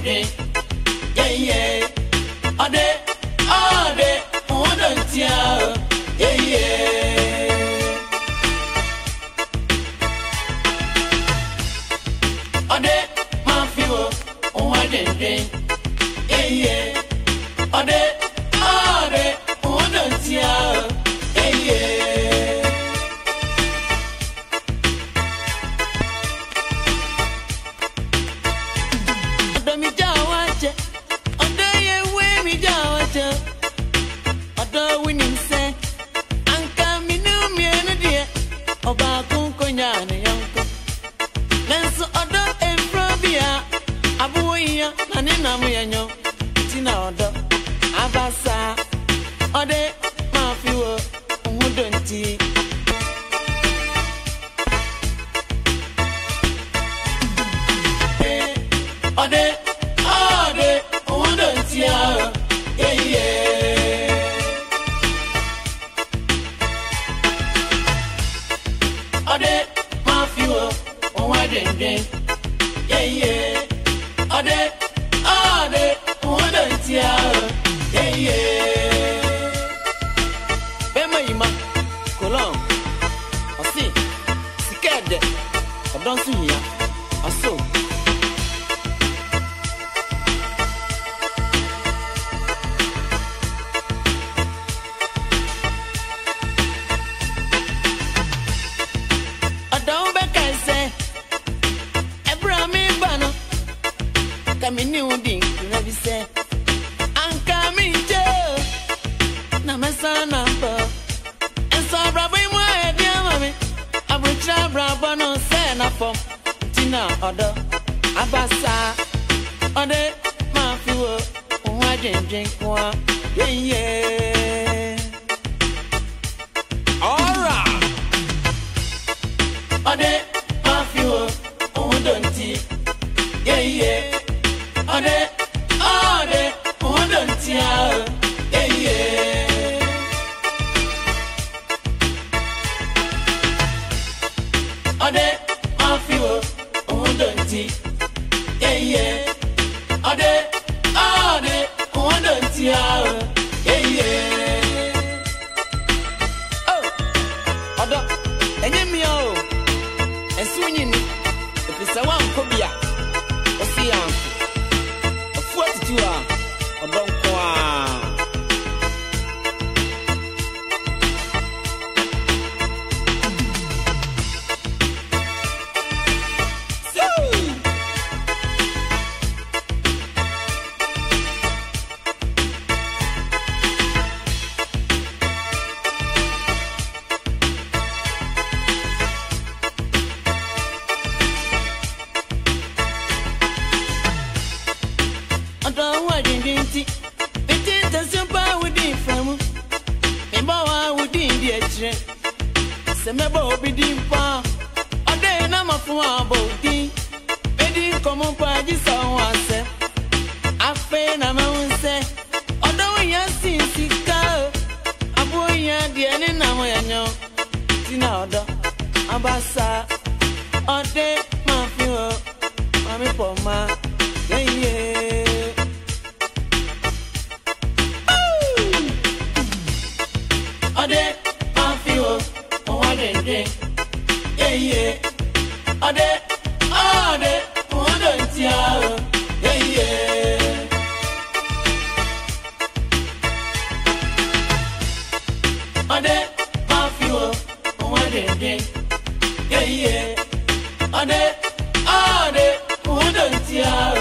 dendeng. Yeah, yeah. Ade, Ondantia. Yeah, yeah. Ade, Mafio, Ondantia. Yeah, yeah. Ade, Ondantia. Yeah, yeah. Abasa, Ode, Mafio, Ondantia. Ode, Ondantia. Yeah, yeah. Ode, Mafio, Ondantia. Yeah, yeah. Ode, Ondantia. Yeah, yeah. Bema ima, Colon. Asi, Sikade. Odonsu ya. Aso. Kamini udi never say Anka mi je na mesana ba Enso brabo imu edi amami Abucha brabo no se na fom Tina odo Abasa Ode Mafiwo Onwa jenjen kwa Yeah yeah Alright Ode Mafiwo Ondantia Yeah yeah Ode, Ondantia. Yeah, yeah. Ode, Mafio, Ondantia. Yeah, yeah. Ode, Ondantia. Yeah, yeah. Oh, Odo, enyemi o. Ensunyini. Efisa wa nkobia. Osia. Semebo obidimpa ode na mafuwa bodi edi komo paji sawase afe na maunse odo ya sinsika aboya de ni na moyanyo tina odo abasa ode mafiwo mami poma yeah yeah ode mafiwo Yeah, yeah. Ode, Ondantia. Yeah, yeah. Ode, Mafio, Ondantia. Yeah, yeah. Ode, Ondantia.